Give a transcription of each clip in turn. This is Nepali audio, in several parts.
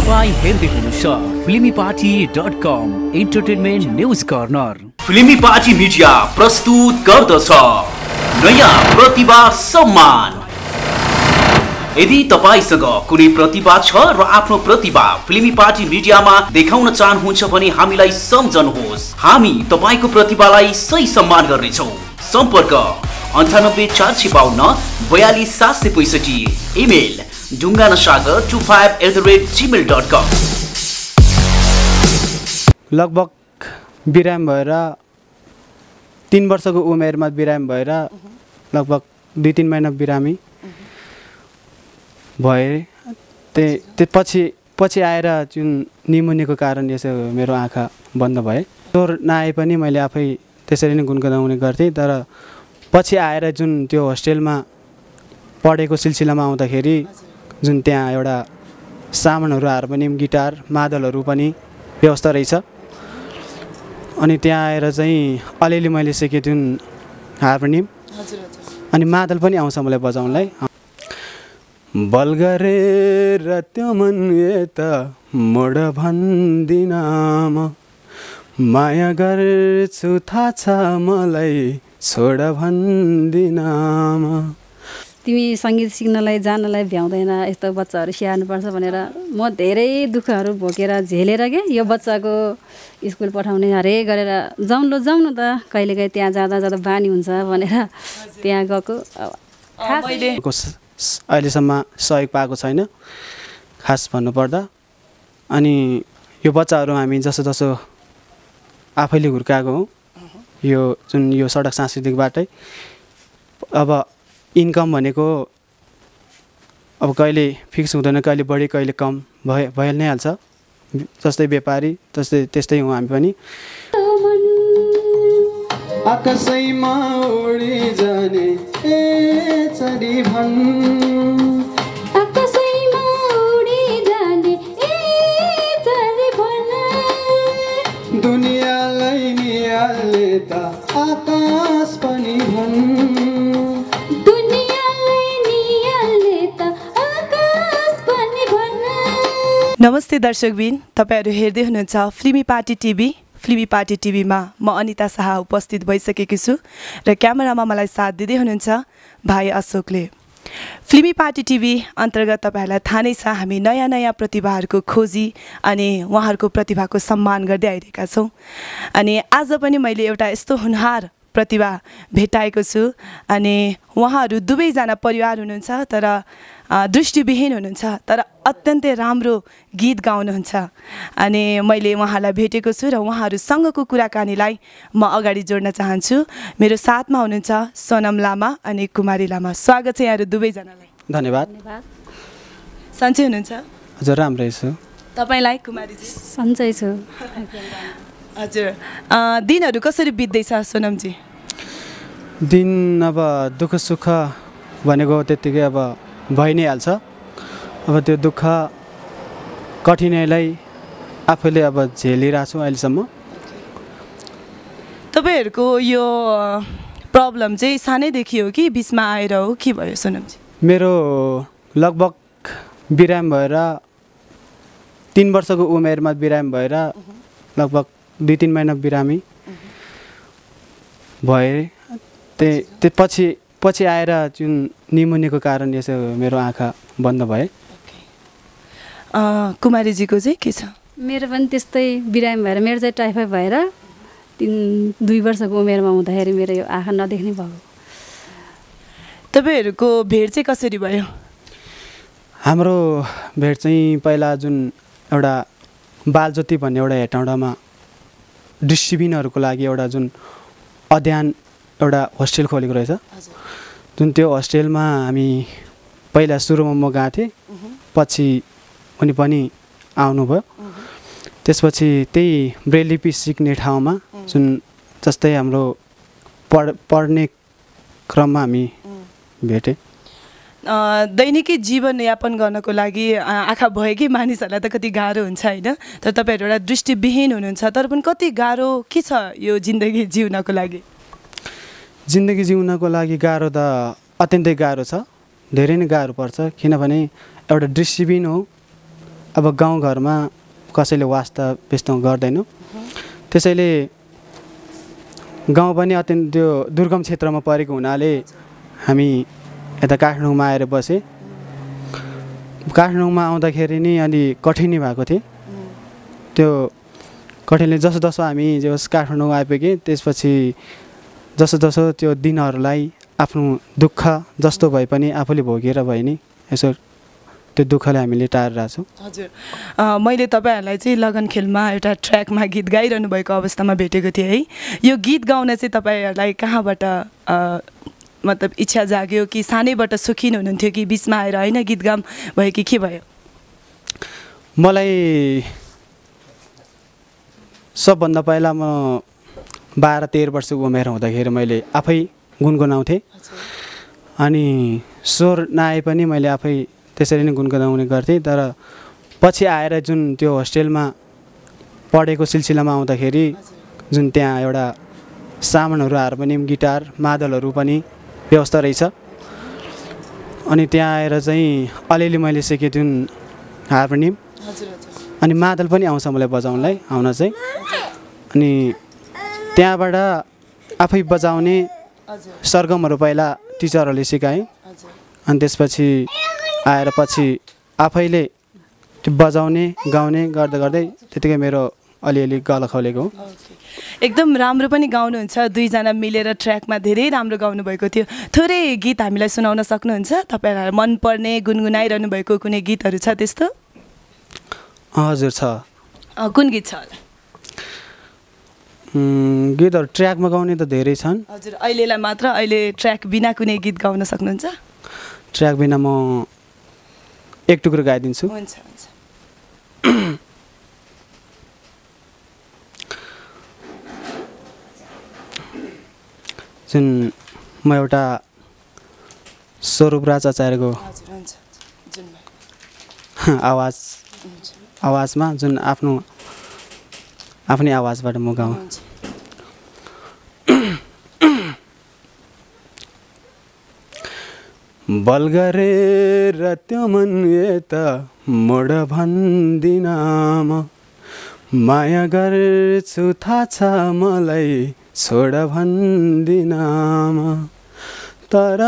तपाईं हेर्दै हुनुहुन्छ filmyparty.com entertainment news corner. Filmy Party media प्रस्तुत गर्दछ नयाँ प्रतिभा सम्मान। यदि तपाईसँग कुनै प्रतिभा छ र आफ्नो प्रतिभा फिल्मी पार्टी मिडियामा देखाउन चाहनुहुन्छ भने हामीलाई सम्झनुहोस्। हामी तपाईको प्रतिभालाई सही सम्मान गर्नेछौँ। सम्पर्क 984552 इमेल ढुङ्गानासागर25@gmail.com। लगभग बिराम भएर 3 वर्षको उमेरमा बिराम भएर लगभग 2-3 महिना बिरामी भए। पछि आएर जुन निमोनियाको कारण यसो मेरो आँखा बन्द भए। स्वर नआए पनि मैले आफै त्यसरी नै गुनगुनाउने गर्थेँ। तर पछि आएर जुन त्यो होस्टेलमा पढेको सिलसिलामा आउँदाखेरि जुन त्यहाँ एउटा सामानहरू हार्मोनियम गिटार मादलहरू पनि व्यवस्था रहेछ। अनि त्यहाँ आएर चाहिँ अलिअलि मैले सिकेँ जुन हार्मोनियम अनि मादल पनि आउँछ मलाई बजाउनलाई। बल गरेर त्यो मन यता मोड भन्दिन म, माया गर्छु थाहा छ मलाई छोड भन्दिन म। तिमी सङ्गीत सिक्नलाई जानलाई भ्याउँदैन, यस्तो बच्चाहरू स्याहार्नुपर्छ भनेर म धेरै दुःखहरू भोगेर झेलेर के यो बच्चाको स्कुल पठाउने हरे गरेर जाउँ न त कहिलेकाहीँ त्यहाँ जाँदा बानी हुन्छ भनेर त्यहाँ गएको। अहिलेसम्म सहयोग पाएको छैन खास भन्नुपर्दा। अनि यो बच्चाहरू हामी जसो आफैले हुर्काएको हौँ। यो जुन यो सडक सांस्कृतिकबाटै अब इन्कम भनेको अब कहिले फिक्स हुँदैन, कहिले बढी कहिले कम भइ नै हाल्छ। जस्तै व्यापारी त्यस्तै हौँ हामी पनि। आकाशैमा उडी जाने ए चरी भन्, आकाशैमा उडी जाने ए चरी भन्, दुनियाँलाई निहाल्ने त आकाश पनि भन्, नमस्ते दर्शकबिन, तपाईहरु हेर्दै हुनुहुन्छ फिल्मी पार्टी टिभी। फिल्मी पार्टी टिभीमा म अनिता शाह उपस्थित भइसकेकी छु र क्यामेरामा मलाई साथ दिँदै हुनुहुन्छ भाइ अशोकले। फिल्मी पार्टी टिभी अन्तर्गत तपाईहरुलाई थाहा नै छ हामी नयाँ प्रतिभाहरूको खोजी अनि उहाँहरूको प्रतिभाको सम्मान गर्दै आइरहेका छौँ। अनि आज पनि मैले एउटा यस्तो हुनहार प्रतिभा भेटाएको छु। अनि उहाँहरू दुवैजना परिवार हुनुहुन्छ तर दृष्टिविहीन हुनुहुन्छ, तर अत्यन्तै राम्रो गीत गाउनुहुन्छ। अनि मैले उहाँलाई भेटेको छु र उहाँहरूसँगको कुराकानीलाई म अगाडि जोड्न चाहन्छु। मेरो साथमा हुनुहुन्छ सोनम लामा अनि कुमारी लामा। स्वागत छ यहाँहरू दुवैजनालाई। धन्यवाद। सन्चै हुनुहुन्छ? हजुर राम्रै छु। तपाईलाई कुमारीजी? सन्चै छु। हजुर, दिनहरू कसरी बित्दैछ सोनमजी? दिन अब दुःख सुख भनेको त्यत्तिकै अब भइ नै हाल्छ। अब त्यो दुःख कठिनाइलाई आफैले अब झेलिरहेको छु अहिलेसम्म। तपाईहरुको यो प्रब्लम चाहिँ सानैदेखि हो कि बिचमा आएर हो के भयो सोनमजी? मेरो लगभग बिराम भएर 3 वर्षको उमेरमा बिराम भएर लगभग 2-3 महिना बिरामी भए। पछि आएर जुन निमोनियाको कारण यसो मेरो आँखा बन्द भए। कुमारीजीको चाहिँ के छ? मेरो पनि त्यस्तै बिरामी भएर मेरो चाहिँ टाइफाइड भएर 2 वर्षको उमेरमा हुँदाखेरि मेरो यो आँखा नदेख्ने भयो। तपाईहरुको भेट चाहिँ कसरी भयो? हाम्रो भेट चाहिँ पहिला जुन एउटा बालज्योति भन्ने एउटा हेटौँडामा दृष्टिविहीनहरूको लागि एउटा जुन अध्ययन एउटा होस्टेल खोलेको रहेछ। जुन त्यो होस्टेलमा हामी पहिला सुरुमा म गएको थिएँ, पछि उनी पनि आउनुभयो। त्यसपछि त्यही ब्रेल लिपि सिक्ने ठाउँमा जुन जस्तै हाम्रो पढ्ने क्रममा हामी भेटेँ। दैनिकी जीवनयापन गर्नको लागि आँखा भएकै मानिसहरूलाई त कति गाह्रो हुन्छ होइन? तर तपाईँहरू एउटा दृष्टिविहीन हुनुहुन्छ, तर पनि कति गाह्रो के छ यो जिन्दगी जिउनको लागि? जिन्दगी जिउनको लागि गाह्रो त अत्यन्तै गाह्रो छ, धेरै नै गाह्रो पर्छ। किनभने एउटा दृष्टिविहीन हो अब गाउँघरमा कसैले वास्ता बेच्न गर्दैनौँ, त्यसैले गाउँ पनि अत्यन्त त्यो दुर्गम क्षेत्रमा परेको हुनाले हामी यता काठमाडौँमा आएर बसेँ। काठमाडौँमा आउँदाखेरि नि अलि कठिनै भएको थियो। त्यो कठिनले जसो हामी काठमाडौँ आइपुगेँ, त्यसपछि जसो त्यो दिनहरूलाई आफ्नो दुःख जस्तो भए पनि आफूले भोगेर भए नि यसो त्यो दुःखले हामीले टारिरहेको छौँ। हजुर, मैले तपाईँहरूलाई चाहिँ लगन खेलमा एउटा ट्र्याकमा गीत गाइरहनु भएको अवस्थामा भेटेको थिएँ है। यो गीत गाउन चाहिँ तपाईँहरूलाई कहाँबाट मतलब इच्छा जाग्यो कि सानैबाट सुखिन हुनुहुन्थ्यो कि बिचमा आएर होइन गीत गाम भयो कि के भयो? मलाई सबभन्दा पहिला म 12-13 वर्षको उमेर हुँदाखेरि मैले आफै गुनगुनाउँथेँ, अनि स्वर नआए पनि मैले आफै त्यसरी नै गुनगुनाउने गर्थेँ। तर पछि आएर जुन त्यो होस्टेलमा पढेको सिलसिलामा आउँदाखेरि जुन त्यहाँ एउटा सामानहरू हार्मोनियम, गिटार, मादलहरू पनि व्यवस्था रहेछ, अनि त्यहाँ आएर चाहिँ अलिअलि मैले सिकेँ जुन हार्मोनियम, अनि मादल पनि आउँछ मलाई बजाउनलाई आउन चाहिँ। अनि त्यहाँबाट आफै बजाउने सरगमहरू पहिला टिचरहरूले सिकाएँ, अनि त्यसपछि आएर पछि आफैले त्यो बजाउने गाउने गर्दा गर्दै त्यतिकै मेरो अलिअलि गला खोलेको। एकदम राम्रो पनि गाउनुहुन्छ, दुईजना मिलेर ट्र्याकमा धेरै राम्रो गाउनुभएको थियो। थोरै गीत हामीलाई सुनाउन सक्नुहुन्छ? तपाईँहरूलाई मनपर्ने गुनगुनाइरहनु भएको कुनै गीतहरू छ त्यस्तो? हजुर छ। कुन गीत छ? गीतहरू ट्र्याकमा गाउने त धेरै छन्। हजुर, अहिलेलाई मात्र अहिले ट्र्याक बिना कुनै गीत गाउन सक्नुहुन्छ? ट्र्याक बिना म एक टुक्रो गाइदिन्छु। हुन्छ हुन्छ। जुन म एउटा स्वरूप राज आचार्यको आवाजमा जुन आफ्नै आवाजबाट म गाउँ। बल गरेर त्यो मन यता मोड भन्दिन म, माया गर्छु थाहा छ मलाई छोड भन्दिन म, तर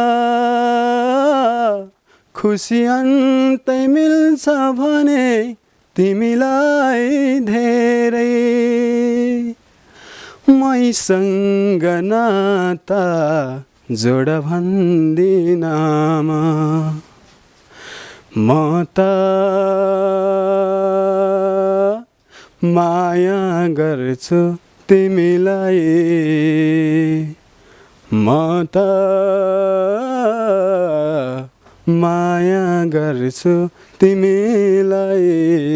खुसी अन्तै मिल्छ भने तिमीलाई धेरै मैसँग नाता जोड भन्दिन म त माया गर्छु तिमीलाई, म त माया गर्छु तिमीलाई।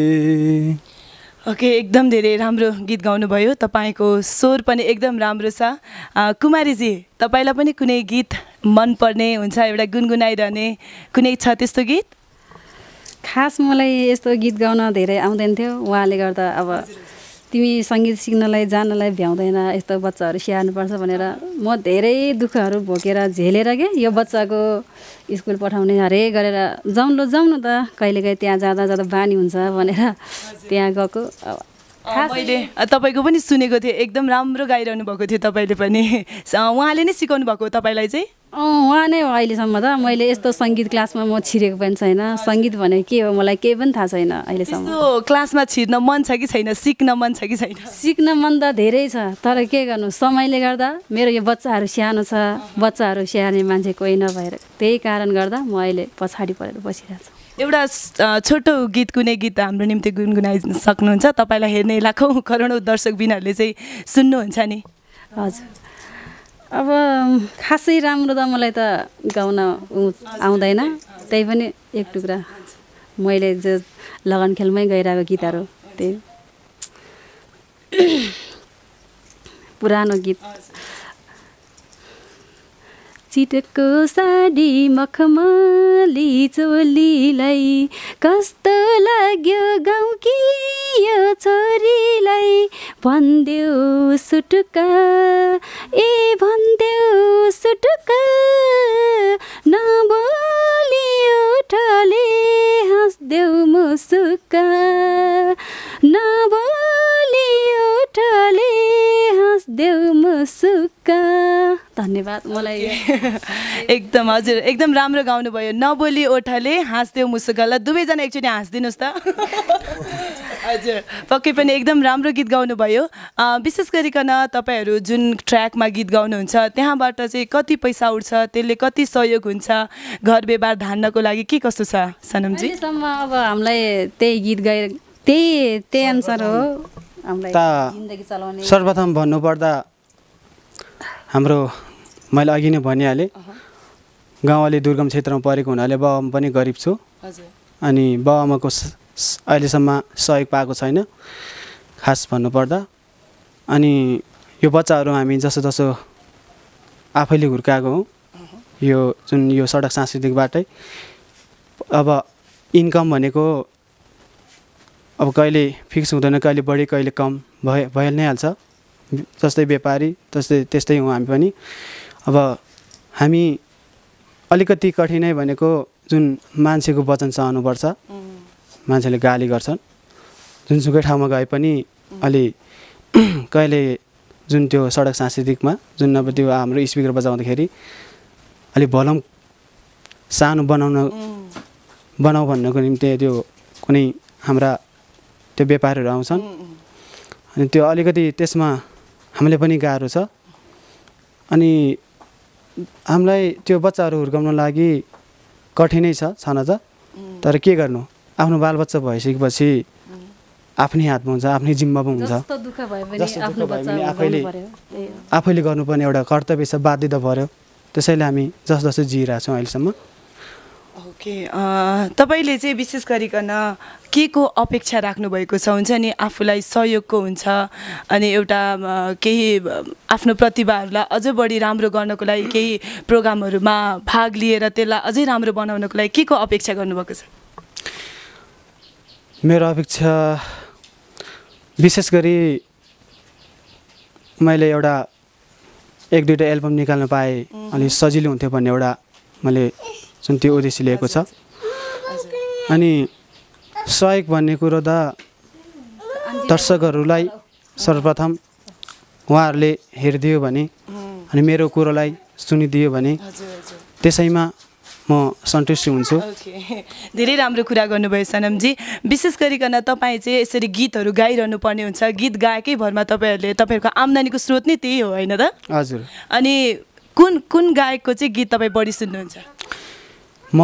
ओके, एकदम धेरै राम्रो गीत गाउनुभयो। तपाईँको स्वर पनि एकदम राम्रो छ। कुमारीजी, तपाईँलाई पनि कुनै गीत मनपर्ने हुन्छ, एउटा गुनगुनाइरहने कुनै छ त्यस्तो गीत? खास मलाई यस्तो गीत गाउन धेरै आउँदैन थियो, उहाँले गर्दा अब तिमी सङ्गीत सिक्नलाई जानलाई भ्याउँदैन, यस्तो बच्चाहरू स्याहार्नुपर्छ भनेर म धेरै दुःखहरू भोगेर झेलेर के यो बच्चाको स्कुल पठाउने हरेक गरेर जाउँ न त, कहिलेकाहीँ त्यहाँ जाँदा बानी हुन्छ भनेर त्यहाँ गएको। मैले तपाईँको पनि सुनेको थिएँ, एकदम राम्रो गाइरहनु भएको थियो तपाईँले पनि। उहाँले नै सिकाउनु भएको हो तपाईँलाई चाहिँ? उहाँ नै हो अहिलेसम्म त। मैले यस्तो सङ्गीत क्लासमा म छिरेको पनि छैन, सङ्गीत भने के हो मलाई केही पनि थाहा छैन अहिलेसम्म। क्लासमा छिर्न मन छ कि छैन, सिक्न मन छ कि छैन? सिक्न मन त धेरै छ, तर के गर्नु समयले गर्दा मेरो यो बच्चाहरू सानो छ, बच्चाहरू स्याहार्ने मान्छे कोही नभएर त्यही कारण गर्दा म अहिले पछाडि परेर बसिरहेको छु। एउटा छोटो गीत, कुनै गीत हाम्रो निम्ति गुनगुनाइ सक्नुहुन्छ? तपाईँलाई हेर्ने लाखौँ करोडौँ दर्शकबिनहरूले चाहिँ सुन्नुहुन्छ नि। हजुर, अब खासै राम्रो त मलाई त गाउन आउँदैन, त्यही पनि एक टुक्रा मैले जो लगन खेलमै गइरहेको गीतहरू त्यही पुरानो गीत। चिटको साडी मखमली चोलीलाई कस्तो लाग्यो गाउँकी यो छोरीलाई, भनिदेऊ सुटुक्क ए भनिदेऊ सुटुक्क, नबोली उठले हाँस्देऊ मुसु मुसुक्का नबोली ओठले हाँस्देऊ मुसुक्का। धन्यवाद। मलाई एकदम हजुर एकदम राम्रो गाउनुभयो। नबोली ओठले हाँस्देऊ मुसुक्का। ल दुवैजना एकचोटि हाँस्दिनुहोस् त। हजुर पक्कै पनि एकदम राम्रो गीत गाउनुभयो। विशेष गरिकन तपाईँहरू जुन ट्र्याकमा गीत गाउनुहुन्छ त्यहाँबाट चाहिँ कति पैसा उठ्छ, त्यसले कति सहयोग हुन्छ घर व्यवहार धान्नको लागि, के कस्तो छ सनमजी? अहिलेसम्म अब हामीलाई त्यही गीत गाएर त्यही अनुसार हो हामीलाई जिन्दगी चलाउने। सर्वप्रथम भन्नुपर्दा हाम्रो मैले अघि नै भनिहालेँ गाउँले दुर्गम क्षेत्रमा परेको हुनाले बाबुआमा पनि गरिब छु। अनि बाबुआमाको अहिलेसम्म सहयोग पाएको छैन खास भन्नुपर्दा। अनि यो बच्चाहरू हामी जसो जसो आफैले हुर्काएको हौँ यो जुन यो सडक सांस्कृतिकबाटै। अब इन्कम भनेको अब कहिले फिक्स हुँदैन, कहिले बढी कहिले कम भइ नै हाल्छ। जस्तै व्यापारी त्यस्तै हौँ हामी पनि। अब हामी अलिकति कठिनाइ भनेको जुन मान्छेको वचन सहनुपर्छ। मान्छेले गाली गर्छन् जुनसुकै ठाउँमा गए पनि अलि कहिले जुन त्यो सडक सांस्कृतिकमा जुन अब त्यो हाम्रो स्पिकर बजाउँदाखेरि अलि भोल्युम सानो बनाऊ भन्नको निम्ति त्यो कुनै हाम्रा त्यो व्यापारीहरू आउँछन्। अनि त्यो अलिकति त्यसमा हामीले पनि गाह्रो छ। अनि हामीलाई त्यो बच्चाहरू हुर्काउन लागि कठिनै छन त। तर के गर्नु, आफ्नो बालबच्चा भइसकेपछि आफ्नै हातमा हुन्छ, आफ्नै जिम्मामा हुन्छ। आफैले गर्नुपर्ने एउटा कर्तव्य छ, बाध्यता पर्यो। त्यसैले हामी जसो जिइरहेको छौँ अहिलेसम्म। ओके तपाईँले चाहिँ विशेष गरिकन के को अपेक्षा राख्नुभएको छ? हुन्छ नि आफूलाई सहयोगको हुन्छ अनि एउटा केही आफ्नो प्रतिभाहरूलाई अझ बढी राम्रो गर्नको लागि केही प्रोग्रामहरूमा भाग लिएर त्यसलाई अझै राम्रो बनाउनको लागि के को अपेक्षा गर्नुभएको छ? मेरो अपेक्षा विशेष गरी मैले एउटा एक दुईवटा एल्बम निकाल्न पाएँ अनि सजिलो हुन्थ्यो भन्ने एउटा मैले जुन त्यो उद्देश्य लिएको छ। अनि सहयोग भन्ने कुरो त दर्शकहरूलाई सर्वप्रथम उहाँहरूले हेरिदियो भने अनि मेरो कुरोलाई सुनिदियो भने त्यसैमा म सन्तुष्टि हुन्छु। धेरै राम्रो कुरा गर्नुभयो सनमजी। विशेष गरिकन तपाईँ चाहिँ यसरी गीतहरू गाइरहनु पर्ने हुन्छ। गीत गाएकै भरमा तपाईँहरूको आम्दानीको स्रोत नै त्यही हो होइन त? हजुर। अनि कुन गायकको चाहिँ गीत तपाईँ बढी सुन्नुहुन्छ? म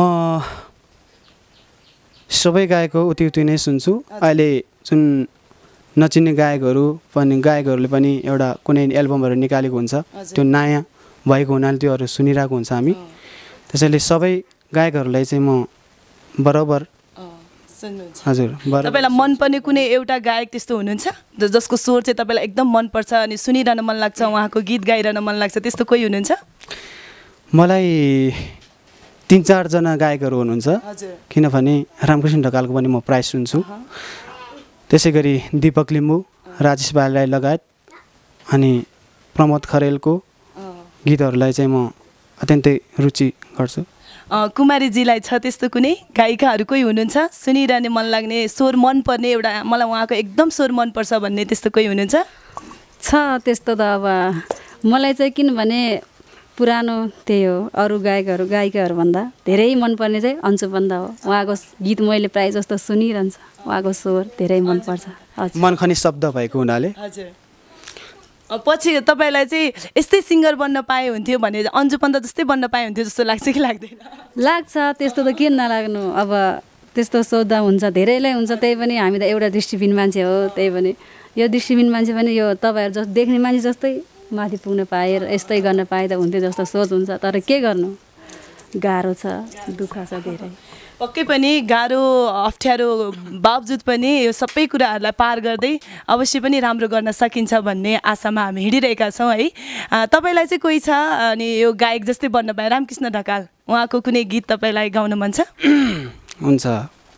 सबै गायकको उति नै सुन्छु। अहिले जुन नचिन्ने गायकहरूले पनि एउटा कुनै एल्बमहरू निकालेको हुन्छ, त्यो नयाँ भएको हुनाले त्योहरू सुनिरहेको हुन्छ हामी। त्यसैले सबै गायकहरूलाई चाहिँ म बराबर सुन्नुहुन्छ। हजुर। तपाईँलाई मनपर्ने कुनै एउटा गायक त्यस्तो हुनुहुन्छ जसको स्वर चाहिँ तपाईँलाई एकदम मनपर्छ अनि सुनिरहन मन लाग्छ, उहाँको गीत गाइरहन मन लाग्छ, त्यस्तो कोही हुनुहुन्छ? मलाई 3-4 जना गायकहरू हुनुहुन्छ। किनभने रामकृष्ण ढकालको पनि म प्राय सुन्छु। त्यसै गरी दीपक लिम्बू, राजेश भाइलाई लगायत अनि प्रमोद खरेलको गीतहरूलाई चाहिँ म अत्यन्तै रुचि गर्छु। कुमारीजीलाई छ त्यस्तो कुनै गायिकाहरू कोही हुनुहुन्छ सुनिरहने मन लाग्ने, स्वर मनपर्ने, एउटा मलाई उहाँको एकदम स्वर मनपर्छ भन्ने त्यस्तो कोही हुनुहुन्छ? छ त्यस्तो त। अब मलाई चाहिँ किनभने पुरानो त्यही हो, अरू गायिकाहरूभन्दा धेरै मनपर्ने चाहिँ अन्सु पन्त हो। उहाँको गीत मैले प्रायः जस्तो सुनिरहन्छ, उहाँको स्वर धेरै मनपर्छ। हजुर। मनखनी शब्द भएको हुनाले। हजुर। पछि तपाईँलाई चाहिँ यस्तै सिङ्गर बन्न पाए हुन्थ्यो भने अन्जु पन्त जस्तै बन्न पाए हुन्थ्यो जस्तो लाग्छ कि लाग्दैन? लाग्छ, त्यस्तो त किन नलाग्नु। अब त्यस्तो सोध्दा हुन्छ, धेरैलाई हुन्छ। त्यही पनि हामी त एउटा दृष्टिबिन मान्छे हो। त्यही पनि यो दृष्टिबिन मान्छे पनि यो तपाईँहरू जस्तो देख्ने मान्छे जस्तै माथि पुग्न पाए, यस्तै गर्न पाए त हुन्थ्यो जस्तो सोच हुन्छ। तर के गर्नु, गाह्रो छ, दुःख छ धेरै। पक्कै पनि गाह्रो अप्ठ्यारो बावजुद पनि यो सबै कुराहरूलाई पार गर्दै अवश्य पनि राम्रो गर्न सकिन्छ भन्ने आशामा हामी हिँडिरहेका छौँ है। तपाईँलाई चाहिँ कोही छ अनि यो गायक जस्तै बन्न पाए? रामकृष्ण ढकाल, उहाँको कुनै गीत तपाईँलाई गाउन मन छ? हुन्छ,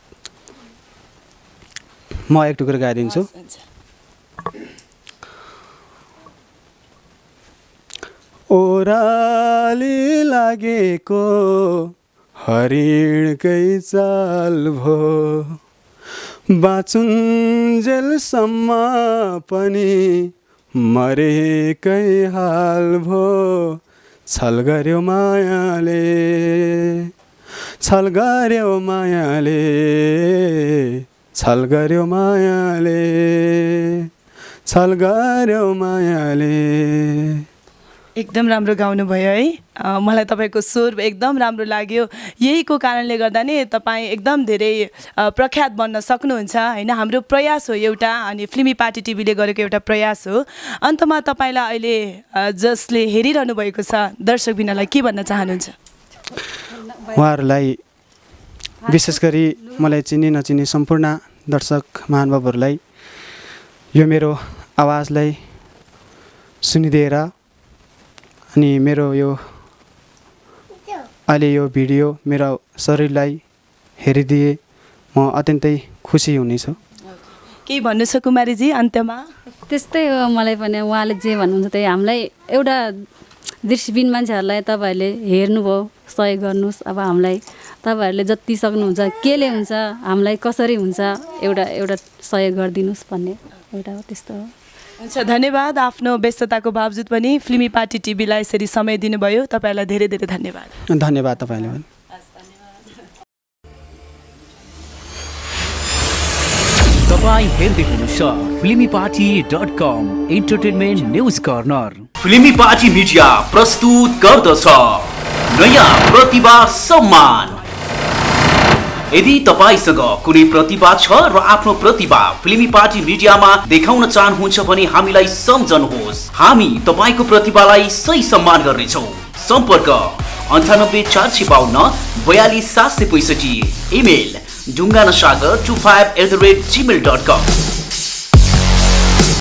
म एक टुक्रा गाइदिन्छु। ओराली लागेको हरिणकै चाल भो बाँचुन्जेलसम्म पनि मरेकै हाल भो छल गर्यो मायाले छल गर्यो मायाले छल गर्यो मायाले छल गर्यो मायाले। एकदम राम्रो गाउनुभयो है। मलाई तपाईँको स्वर एकदम राम्रो लाग्यो। यहीको कारणले गर्दा नै तपाईँ एकदम धेरै प्रख्यात बन्न सक्नुहुन्छ होइन। हाम्रो प्रयास हो एउटा, अनि फिल्मी पार्टी टिभीले गरेको एउटा प्रयास हो। अन्तमा तपाईँलाई अहिले जसले हेरिरहनु भएको छ दर्शकबिनलाई के भन्न चाहनुहुन्छ? उहाँहरूलाई विशेष गरी मलाई चिनी नचिनी सम्पूर्ण दर्शक महानुभावहरूलाई यो मेरो आवाजलाई सुनिदिएर अनि मेरो यो अहिले यो भिडियो मेरो शरीरलाई हेरिदिए म अत्यन्तै खुसी हुनेछु। केही भन्नु छ कुमारीजी अन्त्यमा? त्यस्तै हो, मलाई पनि उहाँले जे भन्नुहुन्छ त्यही हामीलाई एउटा दृष्टिबिन मान्छेहरूलाई तपाईँहरूले हेर्नुभयो, सहयोग गर्नुहोस्। अब हामीलाई तपाईँहरूले जति सक्नुहुन्छ केले हुन्छ हामीलाई कसरी हुन्छ एउटा सहयोग गरिदिनुहोस् भन्ने एउटा हो। त्यस्तो हो। हुन्छ, धन्यवाद। आफ्नो व्यस्तताको बावजुद पनि फिल्मी पार्टी टिभीलाई यसरी समय दिनुभयो, तपाईँलाई धेरै धेरै धन्यवाद। धन्यवाद तपाईँले पनि। तपाईँ हेर्दै हुनुहुन्छ filmyparty.com entertainment news corner. Filmy Party media प्रस्तुत गर्दछ नयाँ प्रतिभा सम्मान। यदि तपाईसँग कुनै प्रतिभा छ र आफ्नो प्रतिभा फिल्मी पार्टी मिडियामा देखाउन चाहनुहुन्छ भने हामीलाई सम्झनुहोस्। हामी तपाईको प्रतिभालाई सही सम्मान गर्नेछौँ। सम्पर्क 984552 42765। इमेल ढुङ्गानासागर25@gmail.com।